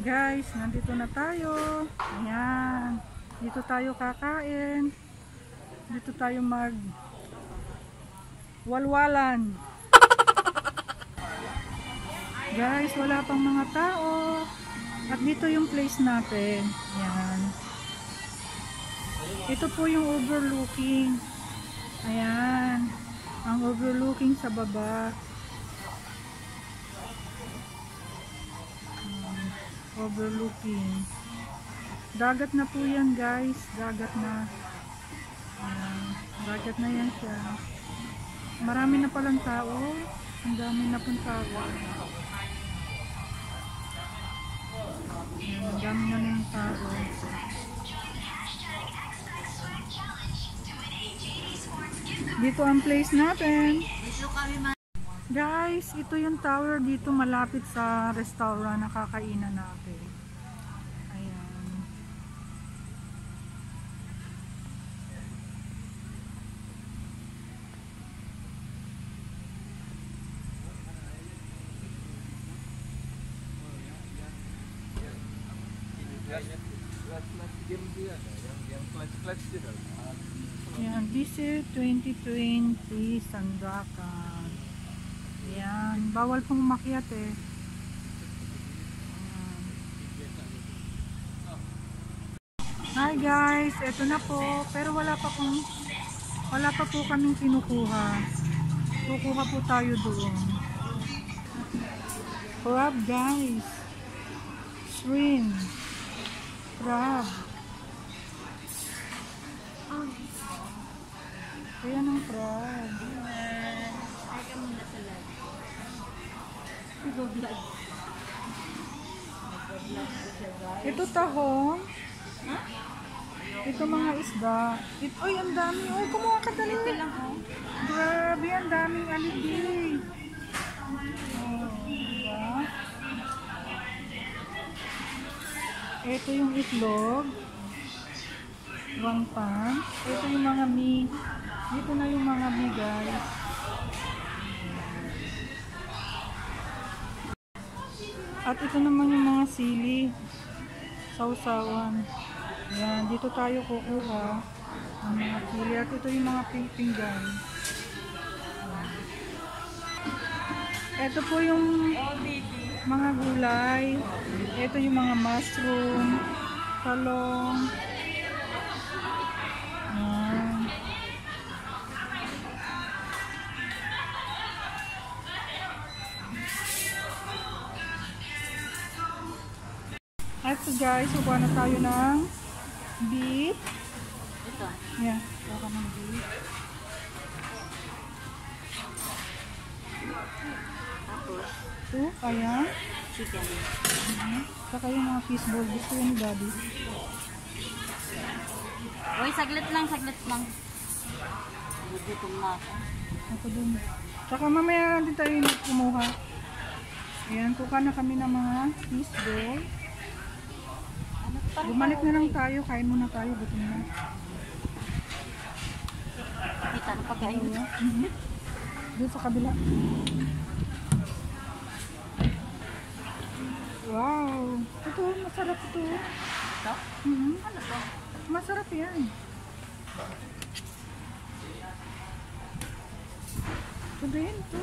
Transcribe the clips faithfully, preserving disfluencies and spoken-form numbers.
Guys, nandito na tayo. Ayan. Dito tayo kakain. Dito tayo mag walwalan. Guys, wala pang mga tao. At dito yung place natin. Ayan. Ito po yung overlooking. Ayan. Ang overlooking sa baba. Overlooking. Dagat na po yan, guys. Dagat na. Ayan. Dagat na yan siya. Marami na palang tao. Ang dami na pong tao. Ayan. Ang dami na ng tao. Dito ang place natin. Guys, ito yung tower dito malapit sa restaurant na kakainan natin. Ayan. Ayan, this is twenty twenty Sandakan. Ayan, bawal pong umakyat eh. Ayan. Hi guys, eto na po. Pero wala pa pong wala pa po kaming kinukuha. Kukuha po tayo doon. Crab guys. Shrimp. Crab. Ayan ang crab. Ito tahong. Ha? Ito mga isda. Ito, ay, ang dami. Oh, kumuha ka dali. Ito lang, oh. Grabe, ang daming aligi. Oh, diba? Ito yung itlog. One pan. Ito yung mga mi. Dito na yung mga mi, guys. At ito naman yung mga sili, sausawan. Ayan, dito tayo kukuha ang mga sili. At ito yung mga pinggan. Ito po yung mga gulay. Ito yung mga mushroom, talong. Ayan. Ito guys, kukuha na tayo ng beef. Ito. Yeah, kukuha ng beef. Tapos, ito, ayan. Chicken. Uh-huh. Saka yung mga fish ball. Gusto yan ni Daddy. Uy, saglit lang, saglit lang. Gutom na ako. Ako dun. Saka mamaya din tayo kumuha. Ayan, kukuha na kami ng mga fish ball. Bumalik na lang tayo, kain muna tayo, gutom na. Kita na pagkain. Mm-hmm. Doon sa kabila. Wow! Ito, masarap ito. Ito? Mm-hmm. Ano to? Masarap yan. Ito din, ito.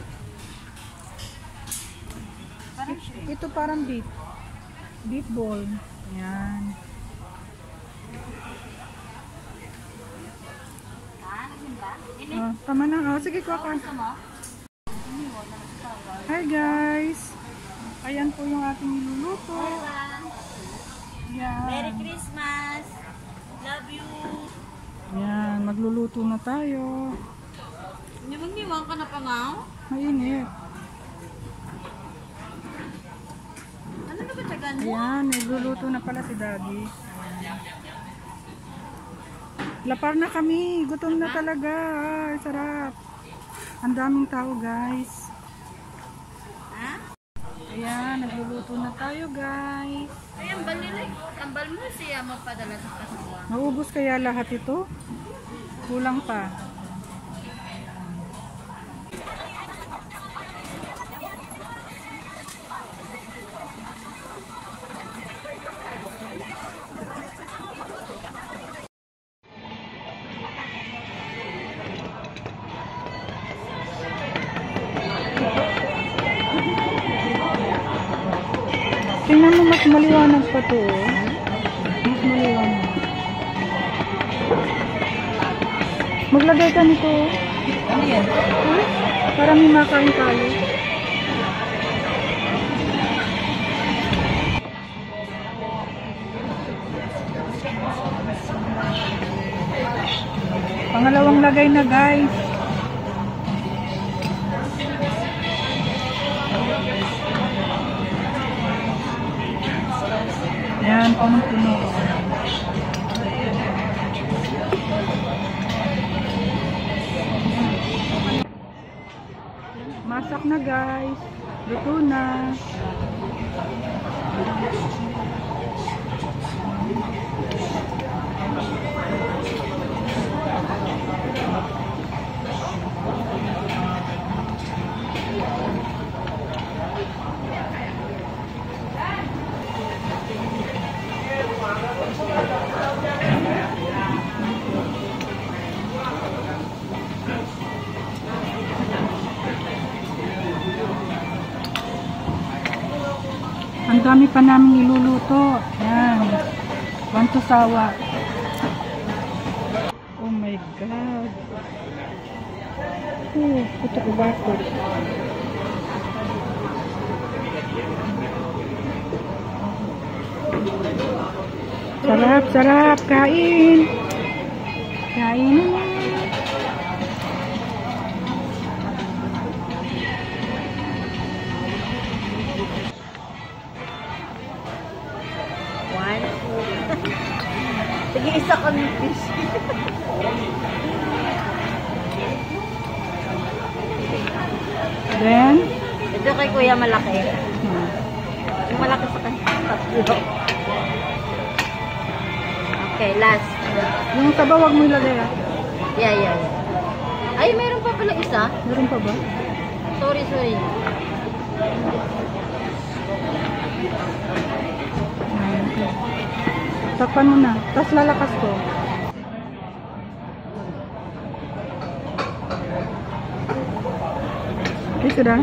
Parang It, shrimp. ito parang beef. Beef ball. Ayan. Ah, ano ba? Ini? Oh, tama na. Oh, sige, kuha ka. Gusto mo? Hi guys! Ayan po yung ating niluluto. Ayan. Merry Christmas! Love you! Ayan, magluluto na tayo. Hindi mag-iwan ka na pa nga? Mainit. Ano na ba tagan mo? Ayan, nagluluto na pala si Daddy. Lapar na kami. Gutom na talaga. Ay, sarap. Ang daming tao, guys. Ha? Ayan, nagluluto na tayo, guys. Ay, ang bal nila. Ang bal mo siya magpadala sa kasuwa. Naubos kaya lahat ito? Kulang pa. Tingnan mo, mas maliwanag pa to. Oh. Mas maliwanag. Maglagay ka nito. Ano yan? Huh? Para may makain tayo. Pangalawang lagay na, guys. Yan, punong-puno. Masak na, guys. Luto na. Ang dami pa namin iluluto. Yan. Wanto sawa. Oh my God. Oh, puto ko bakit. Sarap, sarap. Kain. Kain na. Sige, isa ka ng fish. Then? Ito kay Kuya malaki. Hmm. Yung malaki sa kanya. Tatlo. Okay, last. Yung sabaw, wag mo ilagay ah. Yeah, yeah, yeah. Ay, meron pa pala isa. Meron pa ba? Sorry, sorry. Takpan mo na. Tapos lalakas ko. Okay, sudah.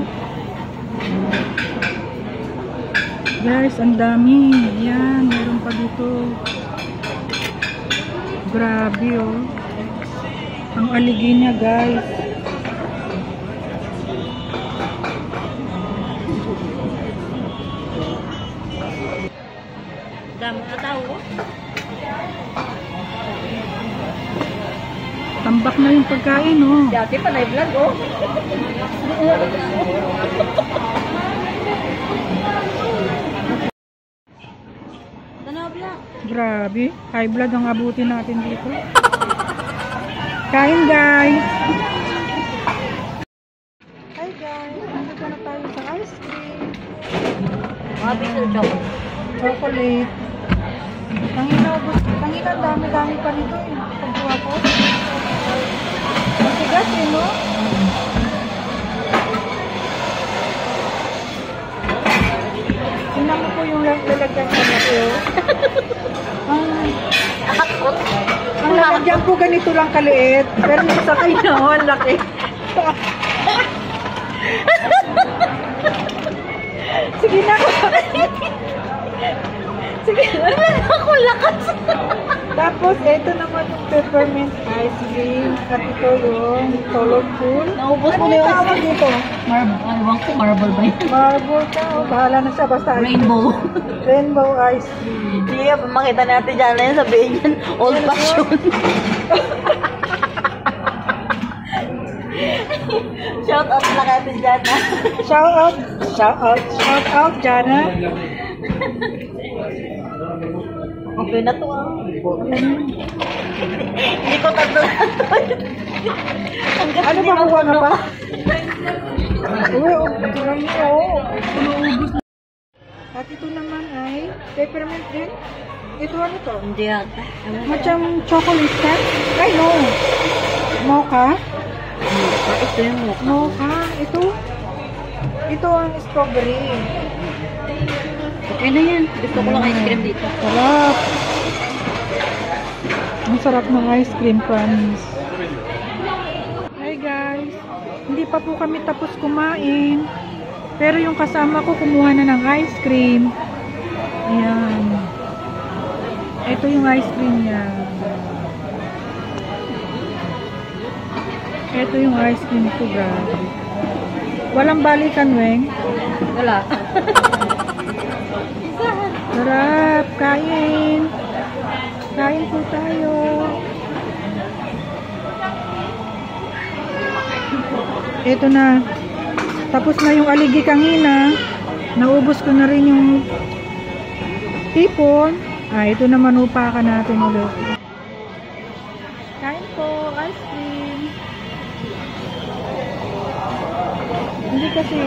Guys, ang dami. Yan, meron pa dito. Grabe, oh. Ang aligi niya, guys. Dami na tao. Tambak na yung pagkain, oh. Dati pa na-vlog, oh. Tanabla. Grabe. High blood ang abutin natin dito. Kain, guys. Hi, guys. Nandito na tayo sa ice cream. Mga biso chocolate. Chocolate. Tangina, tangina, dami-dami pa nito eh. Pagkuha ko. Masigas eh, no? Tingnan mo po yung lalagyan ko na po. Ang, ang lalagyan po ganito lang kaliit. Pero may sakay na, oh, ang laki. Sige na. Sige na. Ako lakas. Tapos, ito naman yung peppermint ice cream. At ito yung colorful. Naubos Ano mo na yung yung ice tawag cream? dito? Marble. Ano ko? Marble ba yun? Marble ka. Oh, bahala na siya. Basta ice cream. Rainbow. Rainbow ice cream. Sige, makita natin dyan na yun. Sabihin yan. Old fashion. Shout out na kaya din dyan na. Shout out. Shout out. Shout out, Jana. Okay na to ah. Hindi ko tatlo na to. Ano ba kuha na pa? Uy, oh, tirang niyo. Pinuubos na. At ito naman ay peppermint din. Ito ano to? Hindi ata. Macam chocolate ka? Ay, no. Mocha? Ito yung mukha. Mocha. Ito. Ito ang strawberry. Okay na yan. Gusto ko lang ice cream dito. Sarap. Ang sarap ng ice cream, promise. Hi guys. Hindi pa po kami tapos kumain. Pero yung kasama ko kumuha na ng ice cream. Ayan. Ito yung ice cream niya. Ito yung ice cream ko, grabe. Walang balikan, Weng. Wala. Sarap, kain. Kain po tayo. Ito na. Tapos na yung aligi kanina. Naubos ko na rin yung tipon. Ah, ito naman upakan natin ulit. Kain po, ice cream. Hindi kasi.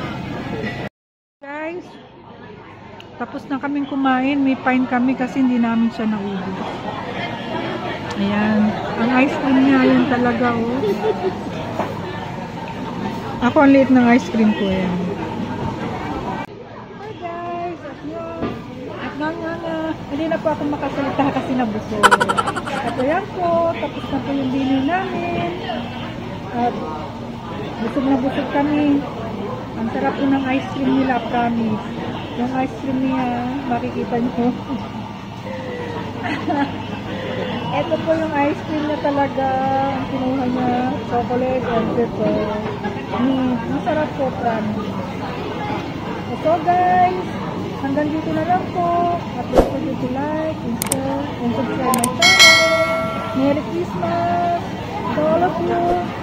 Guys, tapos na kaming kumain. May pain kami kasi hindi namin siya naubos. Ayan. Ang ice cream niya, yun talaga, oh. Ako ang liit ng ice cream ko, yan. Hi guys! At nga, at nga nga nga. Hindi na po ako makasalita kasi nabusog. At ayan po, tapos na po yung bili namin. At busog na busog kami. Ang sarap po ng ice cream nila, promise. Yung ice cream niya, makikita nyo. Ito po yung ice cream na talaga. Ang kinuha niya, chocolate and pepper. Mm, masarap po, promise. So guys, hanggang dito na lang po. At don't forget to like, and share, and subscribe my channel. Merry Christmas to all of you.